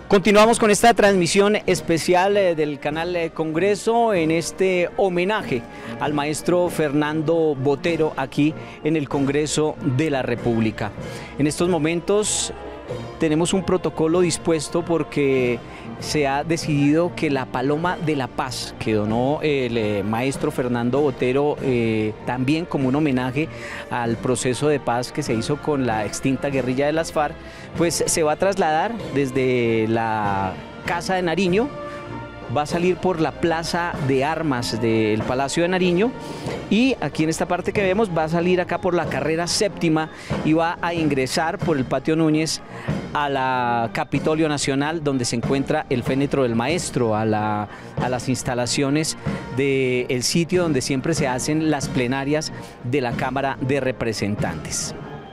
Continuamos con esta transmisión especial del canal Congreso en este homenaje al maestro Fernando Botero aquí en el Congreso de la República. En estos momentos tenemos un protocolo dispuesto porque se ha decidido que la Paloma de la Paz que donó el maestro Fernando Botero también como un homenaje al proceso de paz que se hizo con la extinta guerrilla de las FARC, pues se va a trasladar desde la Casa de Nariño, va a salir por la Plaza de Armas del Palacio de Nariño y aquí en esta parte que vemos va a salir acá por la carrera séptima y va a ingresar por el Patio Núñez a la Capitolio Nacional, donde se encuentra el fénetro del maestro, a las instalaciones del sitio donde siempre se hacen las plenarias de la Cámara de Representantes.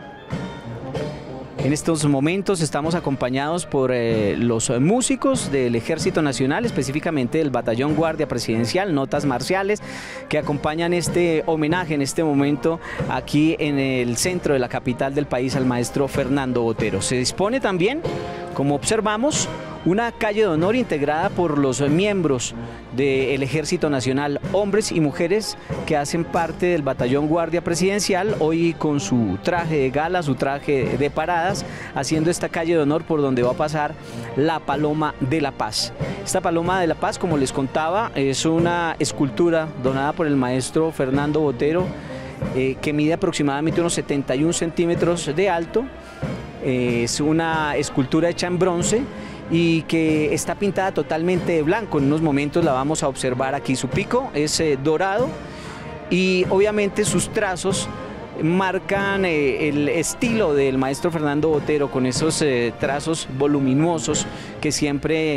En estos momentos estamos acompañados por los músicos del Ejército Nacional, específicamente del Batallón Guardia Presidencial, Notas Marciales, que acompañan este homenaje en este momento aquí en el centro de la capital del país al maestro Fernando Botero. Se dispone también, como observamos, una calle de honor integrada por los miembros del Ejército Nacional, hombres y mujeres que hacen parte del Batallón Guardia Presidencial, hoy con su traje de gala, su traje de paradas, haciendo esta calle de honor por donde va a pasar la Paloma de la Paz. Esta Paloma de la Paz, como les contaba, es una escultura donada por el maestro Fernando Botero, que mide aproximadamente unos 71 centímetros de alto. Es una escultura hecha en bronce y que está pintada totalmente de blanco. En unos momentos la vamos a observar aquí. Su pico es dorado y obviamente sus trazos marcan el estilo del maestro Fernando Botero, con esos trazos voluminosos que siempre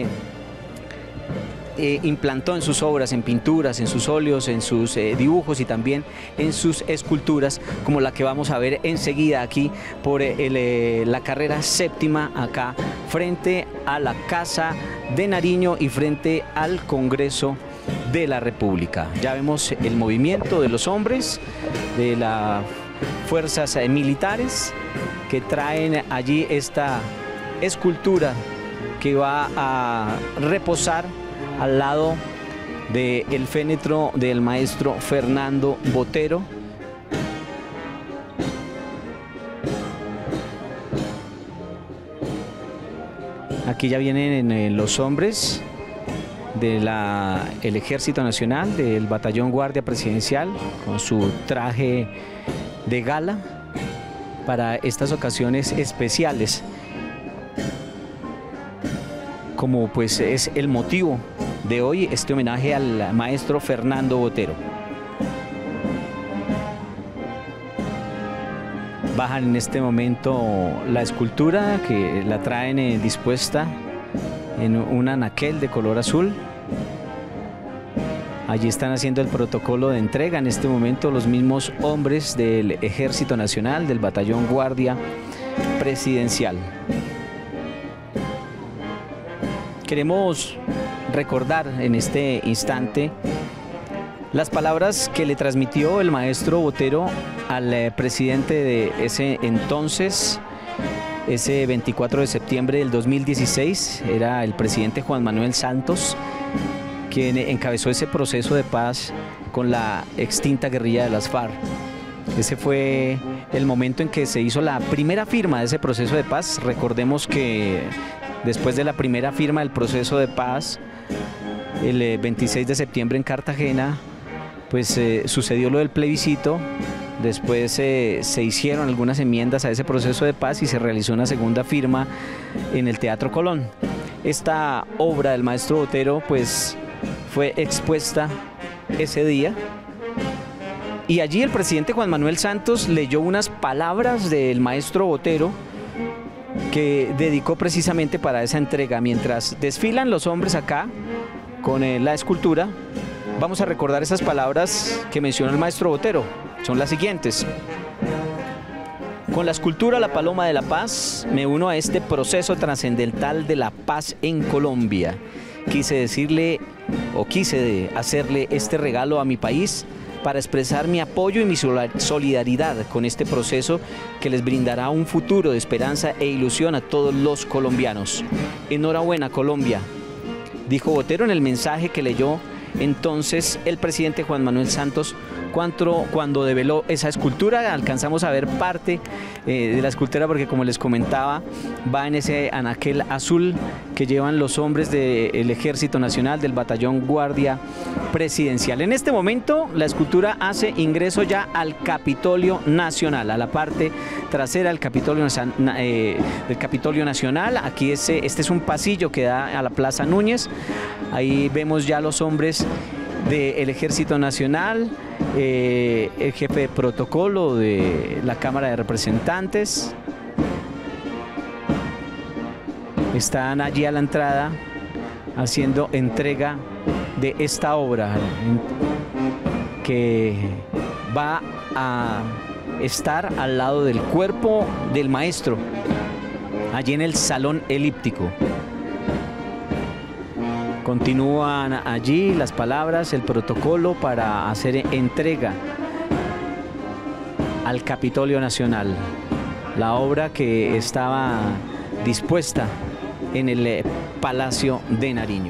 implantó en sus obras, en pinturas, en sus óleos, en sus dibujos y también en sus esculturas, como la que vamos a ver enseguida aquí por la carrera séptima, acá frente a la Casa de Nariño y frente al Congreso de la República. Ya vemos el movimiento de los hombres de las fuerzas militares que traen allí esta escultura que va a reposar al lado del fénetro del maestro Fernando Botero. Aquí ya vienen los hombres del Ejército Nacional, del Batallón Guardia Presidencial, con su traje de gala para estas ocasiones especiales, como pues es el motivo de hoy, este homenaje al maestro Fernando Botero. Bajan en este momento la escultura, que la traen dispuesta en un anaquel de color azul. Allí están haciendo el protocolo de entrega en este momento los mismos hombres del Ejército Nacional, del Batallón Guardia Presidencial. Queremos recordar en este instante las palabras que le transmitió el maestro Botero al presidente de ese entonces, ese 24 de septiembre del 2016, era el presidente Juan Manuel Santos, quien encabezó ese proceso de paz con la extinta guerrilla de las FARC. Ese fue el momento en que se hizo la primera firma de ese proceso de paz. Recordemos que después de la primera firma del proceso de paz, el 26 de septiembre en Cartagena, pues sucedió lo del plebiscito. Después se hicieron algunas enmiendas a ese proceso de paz y se realizó una segunda firma en el Teatro Colón. Esta obra del maestro Botero pues fue expuesta ese día y allí el presidente Juan Manuel Santos leyó unas palabras del maestro Botero que dedicó precisamente para esa entrega. Mientras desfilan los hombres acá con la escultura, vamos a recordar esas palabras que mencionó el maestro Botero. Son las siguientes: con la escultura La Paloma de la Paz me uno a este proceso trascendental de la paz en Colombia. Quise hacerle este regalo a mi país para expresar mi apoyo y mi solidaridad con este proceso que les brindará un futuro de esperanza e ilusión a todos los colombianos. Enhorabuena, Colombia, dijo Botero en el mensaje que leyó entonces el presidente Juan Manuel Santos cuando develó esa escultura. Alcanzamos a ver parte de la escultura porque, como les comentaba, va en ese anaquel azul que llevan los hombres del Ejército Nacional, del Batallón Guardia Presidencial. En este momento la escultura hace ingreso ya al Capitolio Nacional, a la parte trasera del Capitolio Nacional. Aquí este es un pasillo que da a la Plaza Núñez. Ahí vemos ya los hombres del Ejército Nacional, el jefe de protocolo de la Cámara de Representantes. Están allí a la entrada haciendo entrega de esta obra que va a estar al lado del cuerpo del maestro, allí en el Salón Elíptico. Continúan allí las palabras, el protocolo para hacer entrega al Capitolio Nacional, la obra que estaba dispuesta en el Palacio de Nariño.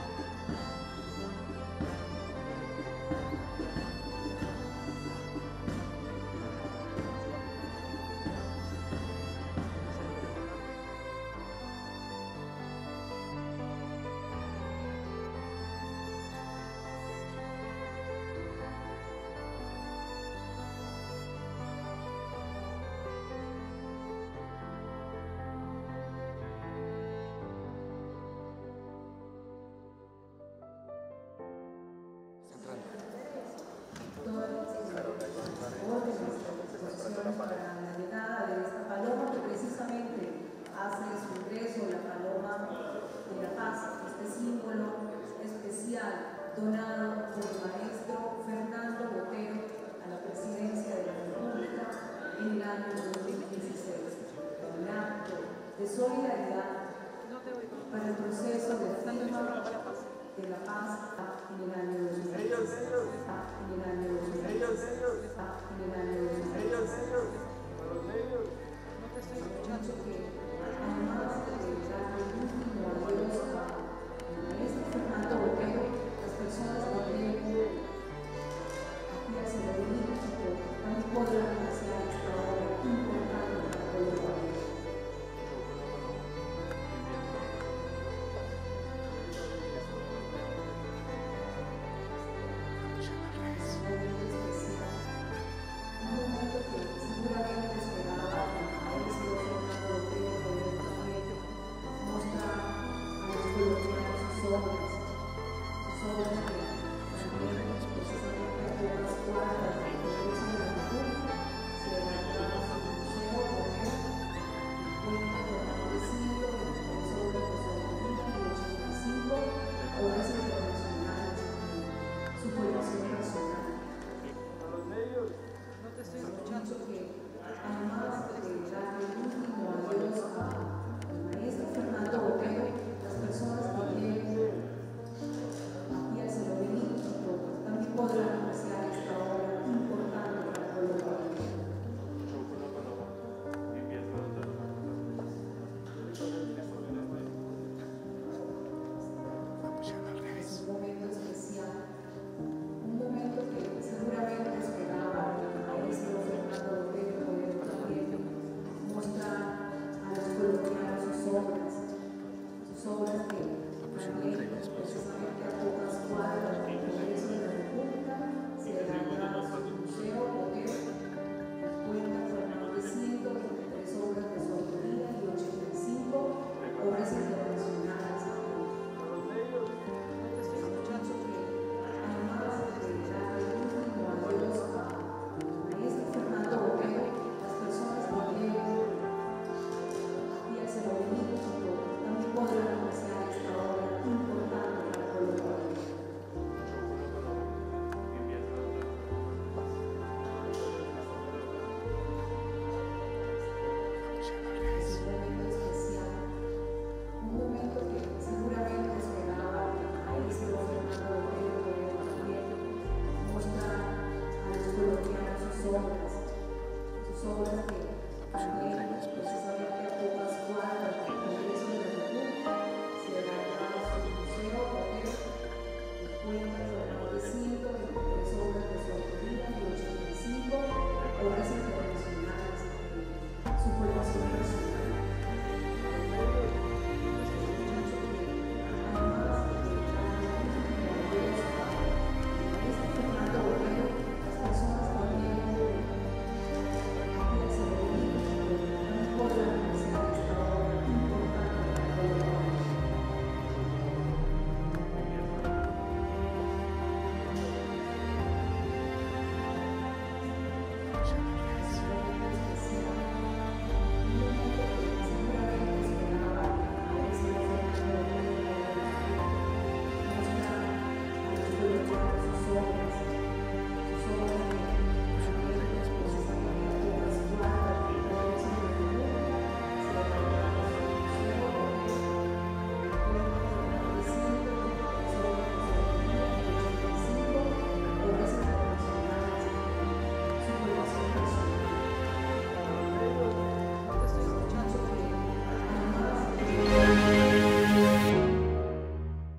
Para la llegada de esta paloma que precisamente hace su ingreso, la paloma de la paz, este símbolo especial donado por el maestro Fernando Botero a la presidencia de la República en el año 2016, un acto de solidaridad para el proceso de firma de la paz en el año 2016.